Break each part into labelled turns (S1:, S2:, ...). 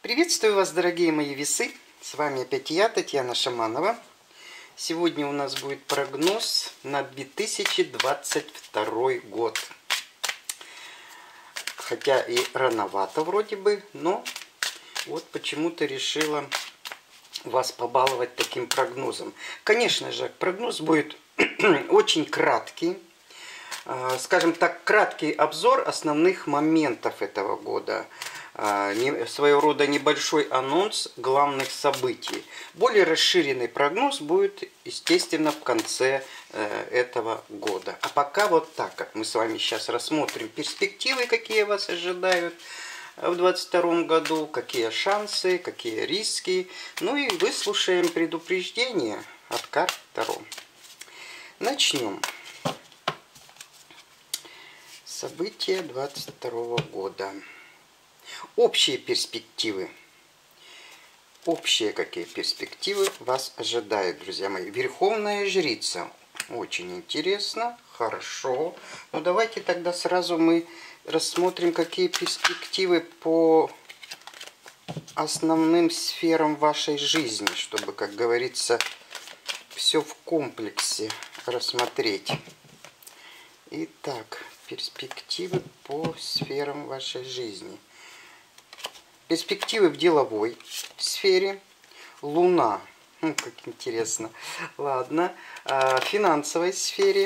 S1: Приветствую вас, дорогие мои весы. С вами опять я, Татьяна Шаманова. Сегодня у нас будет прогноз на 2022 год. Хотя и рановато вроде бы, но вот почему-то решила вас побаловать таким прогнозом. Конечно же, прогноз будет очень краткий. Скажем так, краткий обзор основных моментов этого года. Своего рода небольшой анонс главных событий. Более расширенный прогноз будет, естественно, в конце этого года. А пока вот так, как мы с вами сейчас рассмотрим перспективы, какие вас ожидают в 2022 году, какие шансы, какие риски. Ну и выслушаем предупреждение от карт Таро. Начнем. События 2022 года. Общие перспективы. Общие какие перспективы вас ожидают, друзья мои. Верховная жрица. Очень интересно. Хорошо. Ну давайте тогда сразу мы рассмотрим, какие перспективы по основным сферам вашей жизни, чтобы, как говорится, все в комплексе рассмотреть. Итак, перспективы по сферам вашей жизни. Перспективы в деловой сфере. Луна. Как интересно. Ладно. В финансовой сфере.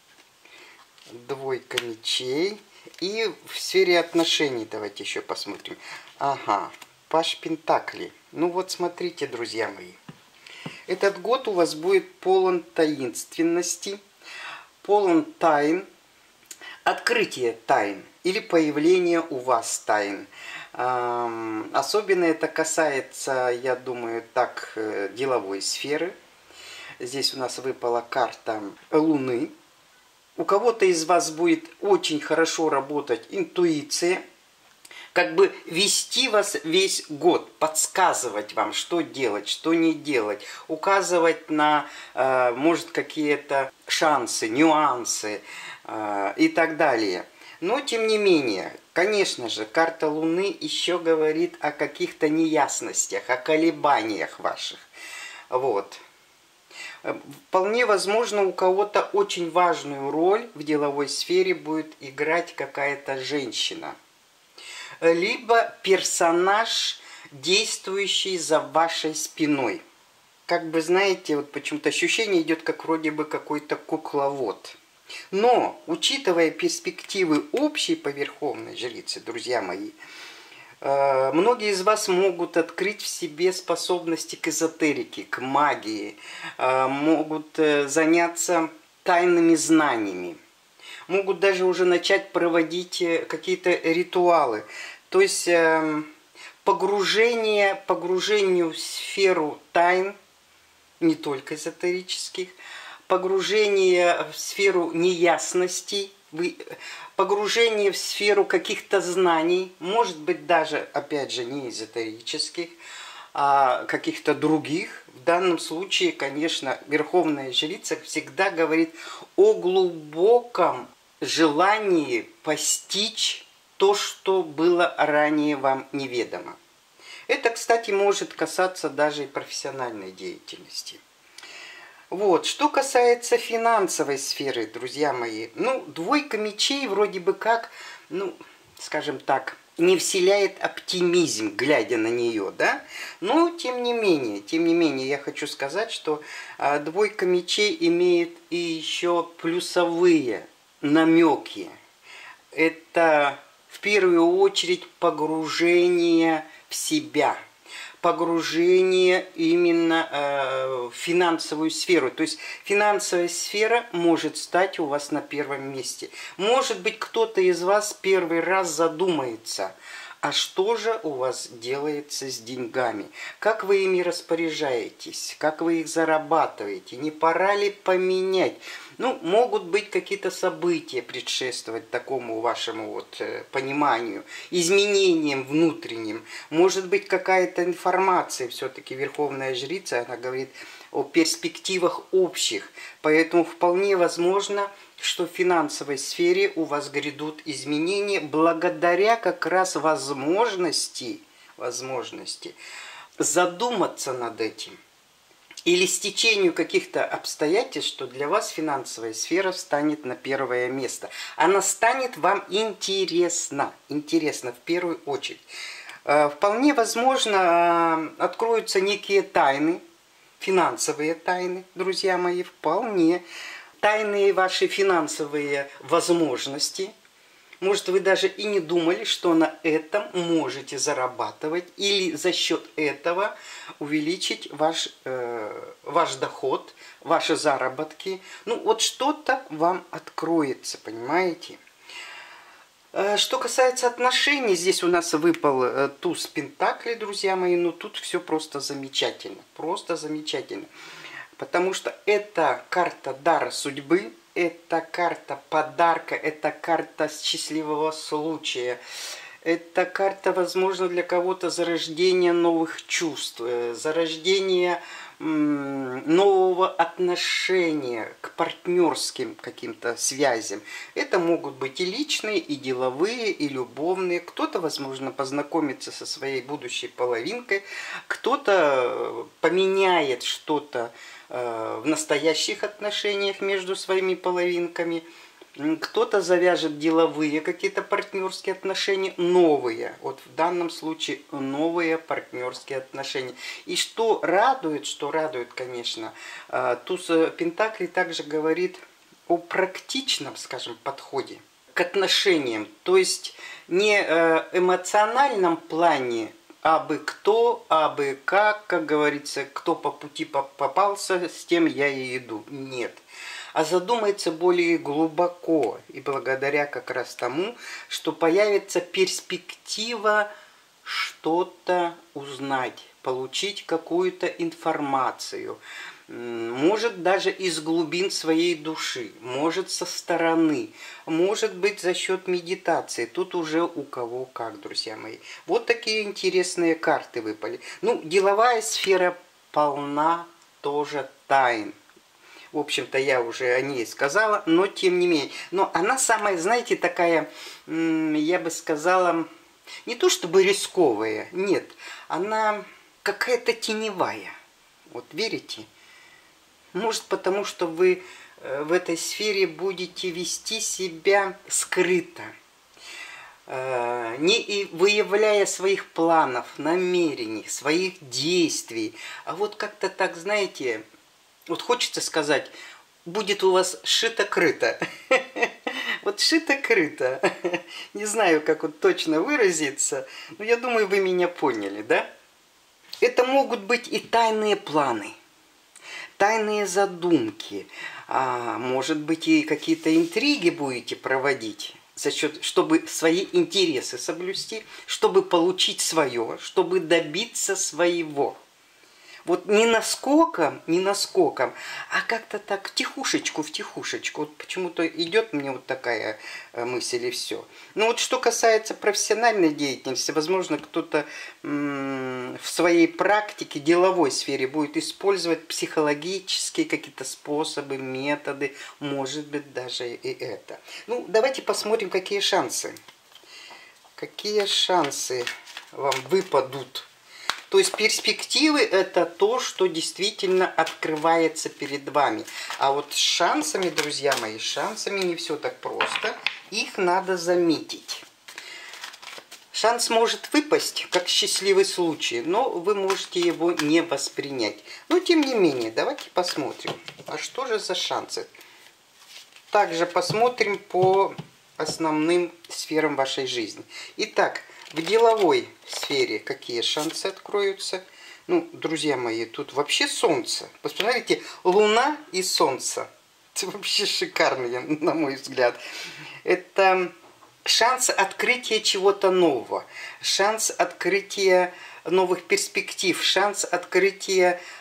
S1: Двойка мечей. И в сфере отношений давайте еще посмотрим. Ага. Паж Пентаклей. Ну вот смотрите, друзья мои. Этот год у вас будет полон таинственности. Полон тайн. Открытие тайн. Или появление у вас тайн. Особенно это касается, я думаю, так, деловой сферы. Здесь у нас выпала карта Луны. У кого-то из вас будет очень хорошо работать интуиция. Как бы вести вас весь год, подсказывать вам, что делать, что не делать. Указывать на, может, какие-то шансы, нюансы и так далее. Но, тем не менее, конечно же, карта Луны еще говорит о каких-то неясностях, о колебаниях ваших. Вот. Вполне возможно, у кого-то очень важную роль в деловой сфере будет играть какая-то женщина. Либо персонаж, действующий за вашей спиной. Как бы, знаете, вот почему-то ощущение идет, как вроде бы какой-то кукловод. Но, учитывая перспективы общей по Верховной Жрице, друзья мои, многие из вас могут открыть в себе способности к эзотерике, к магии, могут заняться тайными знаниями, могут даже уже начать проводить какие-то ритуалы. То есть погружению в сферу тайн, не только эзотерических, погружение в сферу неясностей, погружение в сферу каких-то знаний, может быть даже, опять же, не эзотерических, а каких-то других. В данном случае, конечно, Верховная Жрица всегда говорит о глубоком желании постичь то, что было ранее вам неведомо. Это, кстати, может касаться даже и профессиональной деятельности. Вот, что касается финансовой сферы, друзья мои, ну, двойка мечей вроде бы как, ну, скажем так, не вселяет оптимизм, глядя на нее, да? Но, тем не менее, я хочу сказать, что двойка мечей имеет и еще плюсовые намеки. Это, в первую очередь, погружение в себя. Погружение именно в финансовую сферу. То есть финансовая сфера может стать у вас на первом месте. Может быть, кто-то из вас первый раз задумается, а что же у вас делается с деньгами? Как вы ими распоряжаетесь? Как вы их зарабатываете? Не пора ли поменять? Ну, могут быть какие-то события предшествовать такому вашему вот пониманию, изменениям внутренним. Может быть, какая-то информация, все-таки Верховная Жрица, она говорит о перспективах общих. Поэтому вполне возможно, что в финансовой сфере у вас грядут изменения благодаря как раз возможности возможности. Задуматься над этим. Или стечению каких-то обстоятельств, что для вас финансовая сфера встанет на первое место. Она станет вам интересна. Интересна в первую очередь. Вполне возможно, откроются некие тайны, финансовые тайны, друзья мои, вполне. Тайные ваши финансовые возможности. Может, вы даже и не думали, что на этом можете зарабатывать или за счет этого увеличить ваш доход, ваши заработки. Ну, вот что-то вам откроется, понимаете? Что касается отношений, здесь у нас выпал туз пентаклей, друзья мои, но тут все просто замечательно, потому что это карта дара судьбы, это карта подарка, это карта счастливого случая, это карта, возможно, для кого-то зарождения новых чувств, зарождения нового отношения к партнерским каким-то связям. Это могут быть и личные, и деловые, и любовные. Кто-то, возможно, познакомится со своей будущей половинкой, кто-то поменяет что-то в настоящих отношениях между своими половинками. Кто-то завяжет деловые какие-то партнерские отношения, новые. Вот в данном случае новые партнерские отношения. И что радует, конечно, туз пентаклей также говорит о практичном, скажем, подходе к отношениям. То есть не эмоциональном плане, абы кто, абы как говорится, кто по пути попался, с тем я и иду. Нет. А задумается более глубоко, и благодаря как раз тому, что появится перспектива что-то узнать, получить какую-то информацию, может даже из глубин своей души, может со стороны, может быть за счет медитации, тут уже у кого как, друзья мои. Вот такие интересные карты выпали. Ну, деловая сфера полна тоже тайн. В общем-то, я уже о ней сказала, но тем не менее. Но она самая, знаете, такая, я бы сказала, не то чтобы рисковая, нет. Она какая-то теневая. Вот верите? Может, потому что вы в этой сфере будете вести себя скрыто, не выявляя своих планов, намерений, своих действий. А вот как-то так, знаете... Вот хочется сказать, будет у вас шито-крыто. Вот шито-крыто. Не знаю, как вот точно выразиться, но я думаю, вы меня поняли, да? Это могут быть и тайные планы, тайные задумки. А может быть, и какие-то интриги будете проводить, за счет, чтобы свои интересы соблюсти, чтобы получить свое, чтобы добиться своего. Вот не наскоком, а как-то так в тихушечку. Вот почему-то идет мне вот такая мысль и все. Но вот что касается профессиональной деятельности, возможно, кто-то в своей практике, деловой сфере будет использовать психологические какие-то способы, методы, может быть, даже и это. Ну, давайте посмотрим, какие шансы. Какие шансы вам выпадут. То есть перспективы – это то, что действительно открывается перед вами. А вот с шансами, друзья мои, шансами не все так просто. Их надо заметить. Шанс может выпасть, как счастливый случай, но вы можете его не воспринять. Но тем не менее, давайте посмотрим, а что же за шансы. Также посмотрим по основным сферам вашей жизни. Итак, в деловой сфере какие шансы откроются? Ну, друзья мои, тут вообще солнце. Посмотрите, луна и солнце. Это вообще шикарно, на мой взгляд. Это шанс открытия чего-то нового. Шанс открытия новых перспектив. Шанс открытия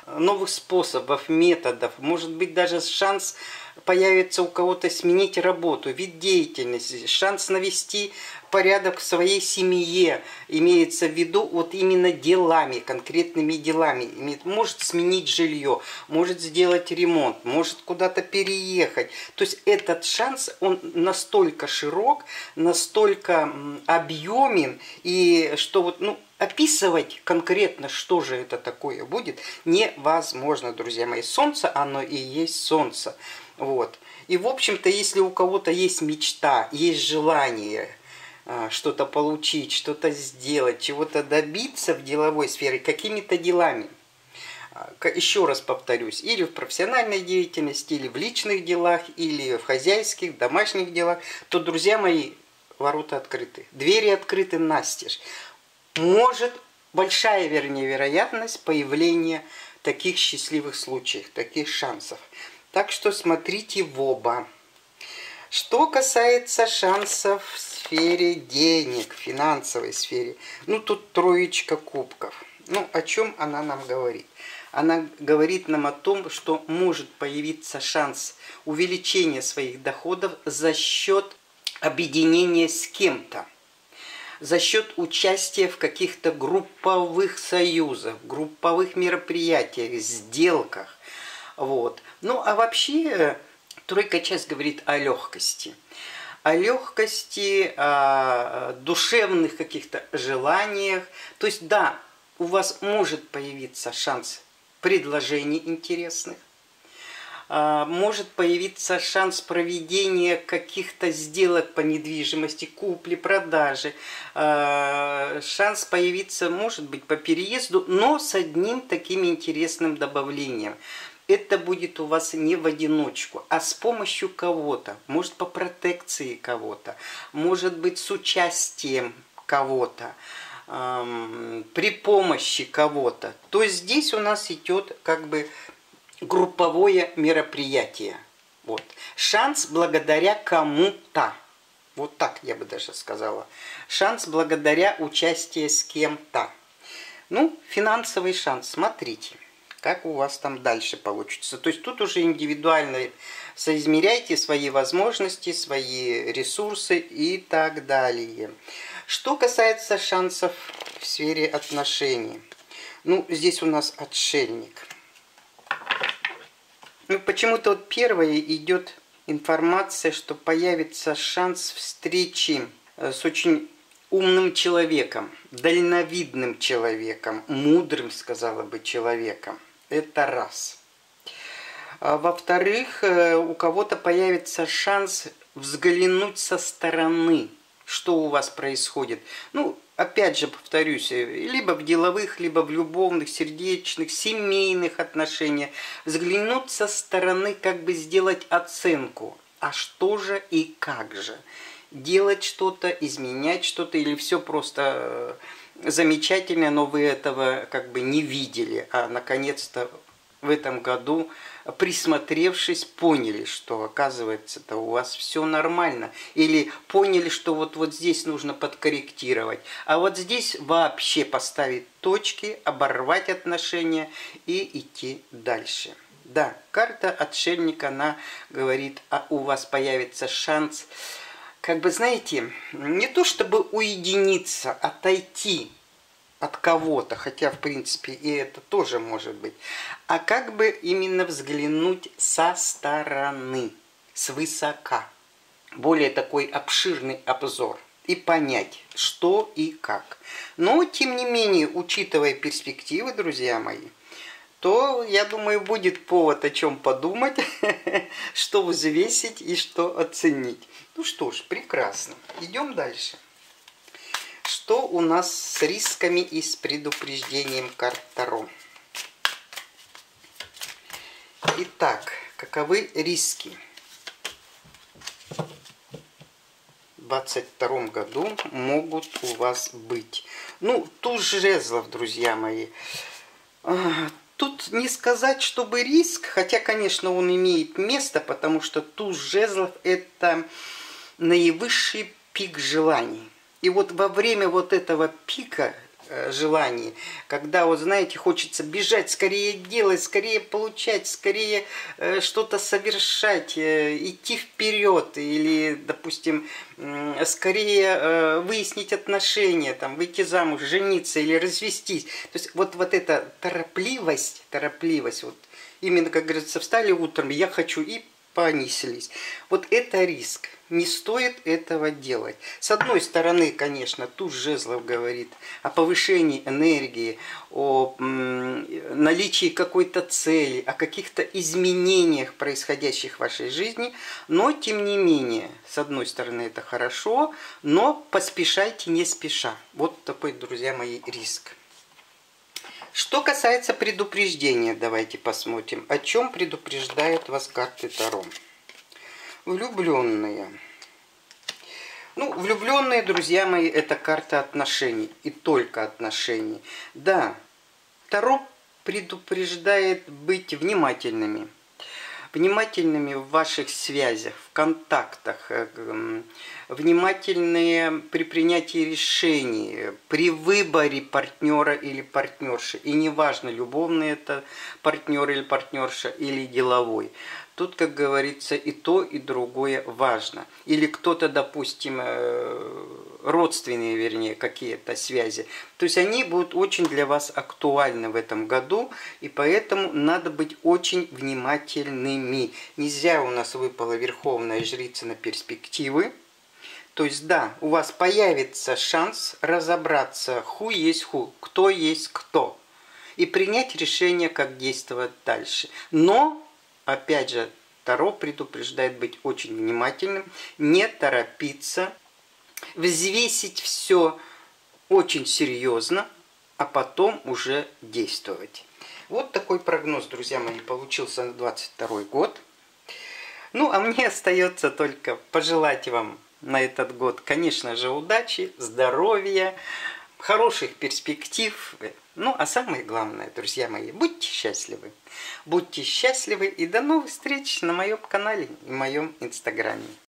S1: новых способов, методов. Может быть, даже шанс появится у кого-то сменить работу, вид деятельности, шанс навести порядок в своей семье, имеется в виду вот именно делами, конкретными делами. Может сменить жилье, может сделать ремонт, может куда-то переехать. То есть этот шанс, он настолько широк, настолько объемен, и что вот, ну, описывать конкретно, что же это такое будет, невозможно, друзья мои. Солнце, оно и есть солнце. Вот. И, в общем-то, если у кого-то есть мечта, есть желание что-то получить, что-то сделать, чего-то добиться в деловой сфере, какими-то делами, еще раз повторюсь, или в профессиональной деятельности, или в личных делах, или в хозяйских, домашних делах, то, друзья мои, ворота открыты, двери открыты настежь. Может, большая, вернее, вероятность появления таких счастливых случаев, таких шансов. Так что смотрите в оба. Что касается шансов в сфере денег, в финансовой сфере, ну тут троечка кубков. Ну, о чем она нам говорит? Она говорит нам о том, что может появиться шанс увеличения своих доходов за счет объединения с кем-то, за счет участия в каких-то групповых союзах, групповых мероприятиях, сделках. Вот. Ну, а вообще, тройка часть говорит о легкости. О легкости, о душевных каких-то желаниях. То есть, да, у вас может появиться шанс предложений интересных. Может появиться шанс проведения каких-то сделок по недвижимости, купли-продажи. Шанс появиться, может быть, по переезду, но с одним таким интересным добавлением. Это будет у вас не в одиночку, а с помощью кого-то. Может, по протекции кого-то, может быть, с участием кого-то, при помощи кого-то. То есть здесь у нас идет как бы групповое мероприятие. Вот. Шанс благодаря кому-то. Вот так я бы даже сказала. Шанс благодаря участию с кем-то. Ну, финансовый шанс. Смотрите, как у вас там дальше получится. То есть тут уже индивидуально соизмеряйте свои возможности, свои ресурсы и так далее. Что касается шансов в сфере отношений. Ну, здесь у нас отшельник. Ну, почему-то вот первое идет информация, что появится шанс встречи с очень умным человеком, дальновидным человеком, мудрым, сказала бы, человеком. Это раз. Во-вторых, у кого-то появится шанс взглянуть со стороны, что у вас происходит. Ну, опять же, повторюсь, либо в деловых, либо в любовных, сердечных, семейных отношениях. Взглянуть со стороны, как бы сделать оценку. А что же и как же? Делать что-то, изменять что-то, или все просто замечательно, но вы этого как бы не видели, а наконец-то в этом году, присмотревшись, поняли, что оказывается-то у вас все нормально. Или поняли, что вот здесь нужно подкорректировать. А вот здесь вообще поставить точки, оборвать отношения и идти дальше. Да, карта отшельника, она говорит, а у вас появится шанс, как бы, знаете, не то чтобы уединиться, отойти от кого-то, хотя, в принципе, и это тоже может быть, а как бы именно взглянуть со стороны, свысока, более такой обширный обзор и понять, что и как. Но, тем не менее, учитывая перспективы, друзья мои, то, я думаю, будет повод о чем подумать, что взвесить и что оценить. Ну что ж, прекрасно. Идем дальше. Что у нас с рисками и с предупреждением карт Таро? Итак, каковы риски? В 2022 году могут у вас быть. Ну, туз жезлов, друзья мои. Тут не сказать, чтобы риск, хотя, конечно, он имеет место, потому что туз жезлов – это наивысший пик желаний. И вот во время вот этого пика желаний, когда, вот знаете, хочется бежать, скорее делать, скорее получать, скорее что-то совершать, идти вперед, или, допустим, скорее выяснить отношения, там, выйти замуж, жениться или развестись. То есть вот эта торопливость, вот именно, как говорится, встали утром, я хочу, и понеслись. Вот это риск. Не стоит этого делать. С одной стороны, конечно, туз жезлов говорит о повышении энергии, о наличии какой-то цели, о каких-то изменениях, происходящих в вашей жизни. Но, тем не менее, с одной стороны, это хорошо, но поспешайте не спеша. Вот такой, друзья мои, риск. Что касается предупреждения, давайте посмотрим, о чем предупреждают вас карты Таро. Влюбленные. Ну, влюбленные, друзья мои, это карта отношений. И только отношений. Да, Таро предупреждает быть внимательными. Внимательными в ваших связях, в контактах, внимательные при принятии решений, при выборе партнера или партнерши. И неважно, любовный это партнер или партнерша, или деловой. Тут, как говорится, и то, и другое важно. Или кто-то, допустим, родственные, вернее, какие-то связи. То есть они будут очень для вас актуальны в этом году, и поэтому надо быть очень внимательными. Нельзя, у нас выпала Верховная Жрица на перспективы. То есть, да, у вас появится шанс разобраться, who есть who, кто есть кто, и принять решение, как действовать дальше. Но опять же, Таро предупреждает быть очень внимательным, не торопиться, взвесить все очень серьезно, а потом уже действовать. Вот такой прогноз, друзья мои, получился на 2022 год. Ну, а мне остается только пожелать вам на этот год, конечно же, удачи, здоровья, хороших перспектив. Ну, а самое главное, друзья мои, будьте счастливы. Будьте счастливы и до новых встреч на моем канале и моем инстаграме.